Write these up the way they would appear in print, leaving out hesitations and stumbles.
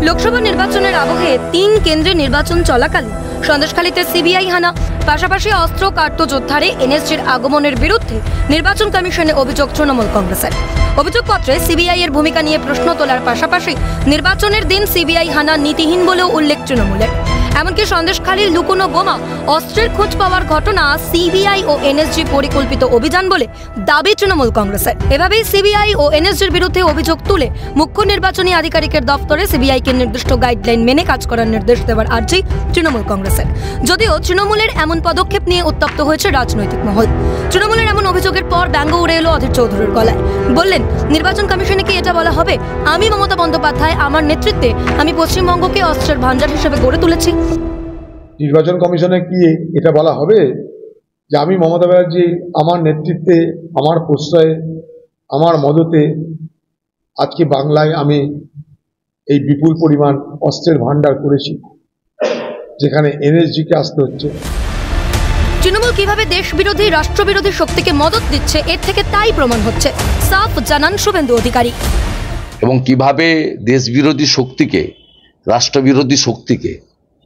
লোকসভা নির্বাচনের আবহে ৩ কেন্দ্রে নির্বাচন চলাকালীন সন্দেশখালীতে সিবিআই হানা, পাশাপাশি অস্ত্র কার্তুজ উদ্ধারে এনএসজির আগমনের বিরুদ্ধে নির্বাচন কমিশনে অভিযোগ তৃণমূল কংগ্রেসের। অভিযোগপত্রে সিবিআই এর ভূমিকা নিয়ে প্রশ্ন তোলার পাশাপাশি নির্বাচনের দিন সিবিআই হানা নীতিহীন বলেও উল্লেখ তৃণমূলের। এমনকি সন্দেশখালীর লুকোনো বোমা অস্ত্রের খোঁজ পাওয়ার ঘটনা সিবিআই ও এনএসজি পরিকল্পিত অভিযান বলে দাবি তৃণমূল কংগ্রেসের। এভাবেই সিবিআই ও এনএসজির বিরুদ্ধে অভিযোগ তুলে মুখ্য নির্বাচনী আধিকারিকের দপ্তরে সিবিআইকে নির্দিষ্ট গাইডলাইন মেনে কাজ করার নির্দেশ দেওয়ার আর্জি তৃণমূল কংগ্রেসের। যদিও তৃণমূলের এমন পদক্ষেপ নিয়ে উত্তপ্ত হয়েছে রাজনৈতিক মহল। তৃণমূলের এমন অভিযোগের পর ব্যঙ্গ উড়ে এলো অধীর চৌধুরীর গলায়। বললেন, নির্বাচন কমিশনে কি এটা বলা হবে আমি মমতা বন্দ্যোপাধ্যায় আমার নেতৃত্বে আমি পশ্চিমবঙ্গকে অস্ত্রের ভান্ডার হিসেবে গড়ে তুলেছি? নির্বাচন কমিশনে কি এটা বলা হবে যে আমি মমতা ব্যানার্জি আমার নেতৃত্বে আমার প্রশ্রয়ে আমার মদতে আজকে বাংলায় আমি এই বিপুল পরিমাণ অস্ত্রের ভান্ডার করেছি, যেখানে এনএসজিকে আসতে হচ্ছে। তৃণমূল কিভাবে দেশবিরোধী রাষ্ট্রবিরোধী শক্তিকে মদত দিচ্ছে এর থেকে তাই প্রমাণ হচ্ছে, সাফ জানান শুভেন্দু অধিকারী। এবং কিভাবে দেশবিরোধী শক্তিকে রাষ্ট্রবিরোধী শক্তিকে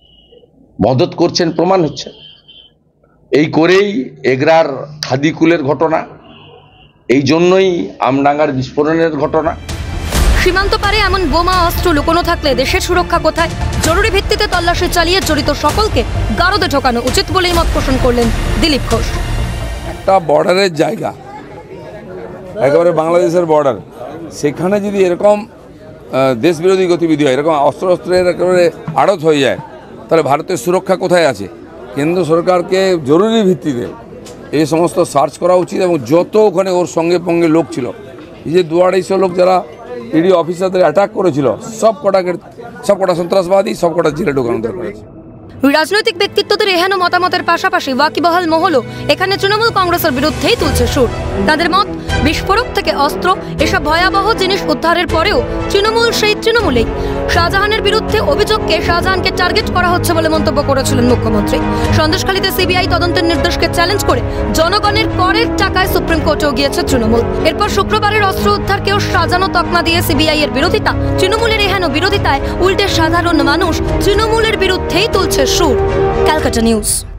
মদত করছেন প্রমাণ হচ্ছে। এই করেই এগরার খাদিকুলের ঘটনা, এই জন্যই আমডাঙ্গার বিস্ফোরণের ঘটনা। সীমান্ত পারে এমন বোমা অস্ত্র লুকোনো থাকলে দেশের সুরক্ষা কোথায়? জরুরি ভিত্তিতে তল্লাশি চালিয়ে জড়িত সকলকে গারদে ঢোকানো উচিত বলেই মত পোষণ করলেন দিলীপ ঘোষ। একটা বর্ডারের জায়গা, একেবারে বাংলাদেশের বর্ডার, সেখানে যদি এরকম দেশবিরোধী গতিবিধি হয়, এরকম অস্ত্রের একেবারে আড়ত হয়ে যায়, তাহলে ভারতের সুরক্ষা কোথায় আছে? কেন্দ্র সরকারকে জরুরি ভিত্তিতে এই সমস্ত সার্চ করা উচিত। এবং যত ওখানে ওর সঙ্গে পঙ্গে লোক ছিল, এই যে 200-250 লোক যারা ইডি অফিসারদের অ্যাটাক করেছিল, সব কটা সন্ত্রাসবাদী, সব কটা জেলে ঢোকানো দরকার আছে। রাজনৈতিক ব্যক্তিত্বদের এহেন মতামতের পাশাপাশি ওয়াকিবহাল মহলও এখানে তৃণমূল কংগ্রেসের বিরুদ্ধেই তুলছে সুর। তাদের মত, বিস্ফোরক থেকে অস্ত্র এসব ভয়াবহ জিনিস উদ্ধারের পরেও তৃণমূল সেই তৃণমূলেই। শাহজাহানের বিরুদ্ধে অভিযোগকে শাহজাহানকে টার্গেট করা হচ্ছে বলে মন্তব্য করেছিলেন মুখ্যমন্ত্রী। সন্দেশখালীতে সিবিআই তদন্তের নির্দেশকে চ্যালেঞ্জ করে জনগণের করের টাকায় সুপ্রিম কোর্টেও গিয়েছে তৃণমূল। এরপর শুক্রবারের অস্ত্র উদ্ধারকেও সাজানো তকমা দিয়ে সিবিআই এর বিরোধিতা। তৃণমূলের এহেন বিরোধিতায় উল্টে সাধারণ মানুষ তৃণমূলের বিরুদ্ধেই তুলছে সুর। ক্যালকাটা নিউজ।